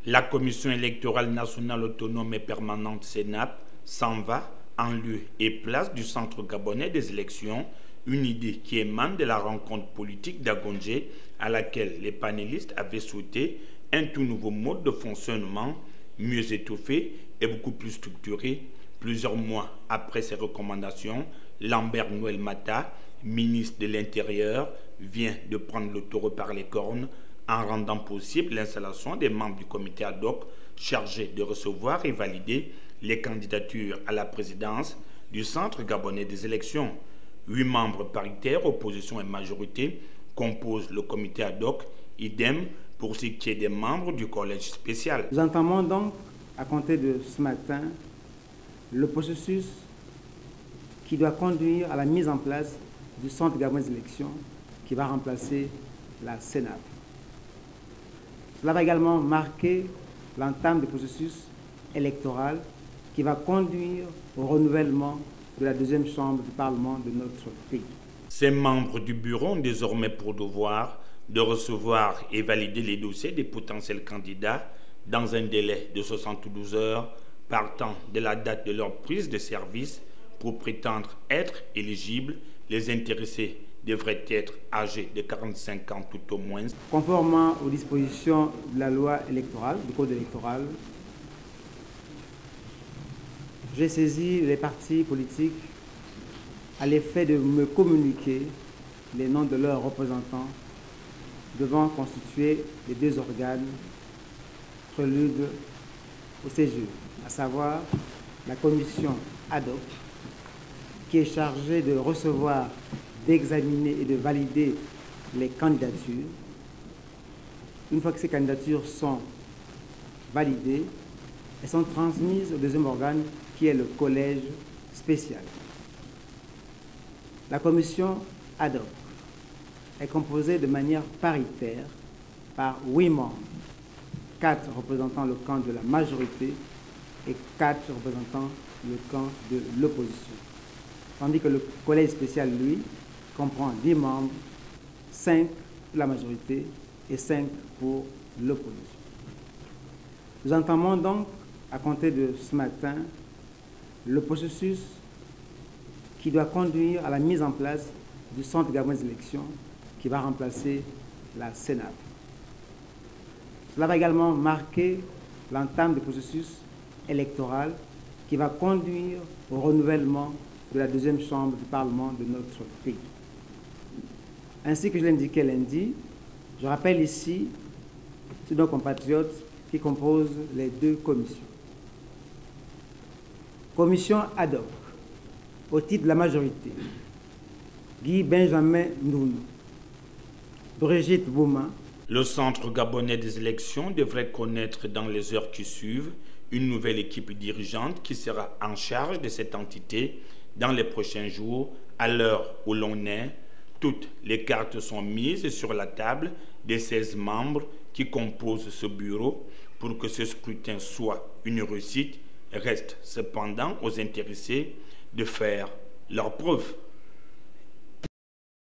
La Commission électorale nationale autonome et permanente CENAP s'en va en lieu et place du Centre gabonais des élections, une idée qui émane de la rencontre politique d'Agongé à laquelle les panélistes avaient souhaité un tout nouveau mode de fonctionnement, mieux étoffé et beaucoup plus structuré. Plusieurs mois après ces recommandations, Lambert Noël Mata, ministre de l'Intérieur, vient de prendre le taureau par les cornes en rendant possible l'installation des membres du comité ad hoc chargé de recevoir et valider les candidatures à la présidence du Centre gabonais des élections. 8 membres paritaires, opposition et majorité, composent le comité ad hoc, idem pour ce qui est des membres du collège spécial. Nous entamons donc, à compter de ce matin, le processus qui doit conduire à la mise en place du Centre gabonais des élections qui va remplacer la CENAP. Cela va également marquer l'entame du processus électoral qui va conduire au renouvellement de la deuxième chambre du Parlement de notre pays. Ces membres du bureau ont désormais pour devoir de recevoir et valider les dossiers des potentiels candidats dans un délai de 72 heures partant de la date de leur prise de service pour prétendre être éligibles. Les intéressés devraient être âgés de 45 ans tout au moins. Conformément aux dispositions de la loi électorale, du code électoral, j'ai saisi les partis politiques à l'effet de me communiquer les noms de leurs représentants devant constituer les 2 organes préludes au CGE, à savoir la commission ad hoc, qui est chargée de recevoir, d'examiner et de valider les candidatures. Une fois que ces candidatures sont validées, elles sont transmises au deuxième organe qui est le collège spécial. La commission ad hoc est composée de manière paritaire par 8 membres, 4 représentant le camp de la majorité et 4 représentant le camp de l'opposition. Tandis que le collège spécial, lui, comprend 10 membres, 5 pour la majorité et 5 pour l'opposition. Nous entamons donc, à compter de ce matin, le processus qui doit conduire à la mise en place du Centre gabonais des élections qui va remplacer la CENAP. Cela va également marquer l'entame du processus électoral qui va conduire au renouvellement de la deuxième chambre du Parlement de notre pays. Ainsi que je l'indiquais lundi, je rappelle ici tous nos compatriotes qui composent les 2 commissions. Commission ad hoc, au titre de la majorité, Guy Benjamin Ndounou, Brigitte Bouma. Le Centre gabonais des élections devrait connaître dans les heures qui suivent une nouvelle équipe dirigeante qui sera en charge de cette entité dans les prochains jours. À l'heure où l'on est, toutes les cartes sont mises sur la table des 16 membres qui composent ce bureau pour que ce scrutin soit une réussite. Reste cependant aux intéressés de faire leurs preuves.